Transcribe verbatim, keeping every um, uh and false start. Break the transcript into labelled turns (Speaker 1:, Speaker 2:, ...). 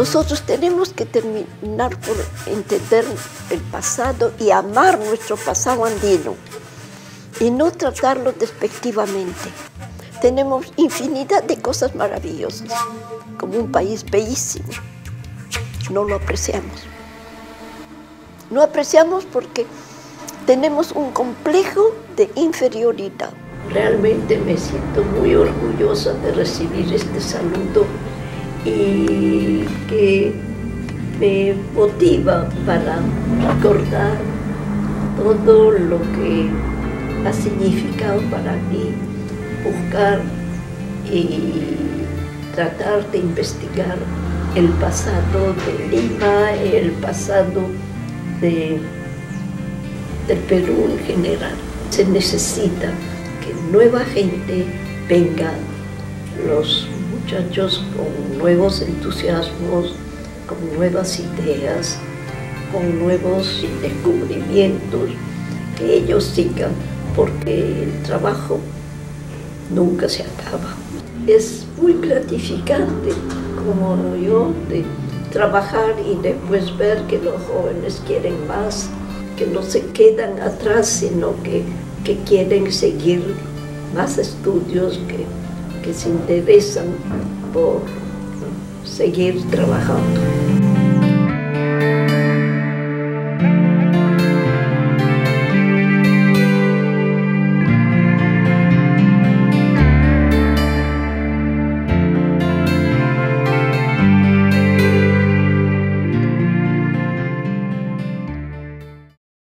Speaker 1: Nosotros tenemos que terminar por entender el pasado y amar nuestro pasado andino y no tratarlo despectivamente. Tenemos infinidad de cosas maravillosas, como un país bellísimo. No lo apreciamos. No apreciamos porque tenemos un complejo de inferioridad. Realmente me siento muy orgullosa de recibir este saludo y que me motiva para recordar todo lo que ha significado para mí buscar y tratar de investigar el pasado de Lima, el pasado de, del Perú en general. Se necesita que nueva gente venga, los muchachos con nuevos entusiasmos, con nuevas ideas, con nuevos descubrimientos, que ellos sigan, porque el trabajo nunca se acaba. Es muy gratificante, como yo, de trabajar y después ver que los jóvenes quieren más, que no se quedan atrás, sino que, que quieren seguir más estudios, que, que se interesan por seguir trabajando.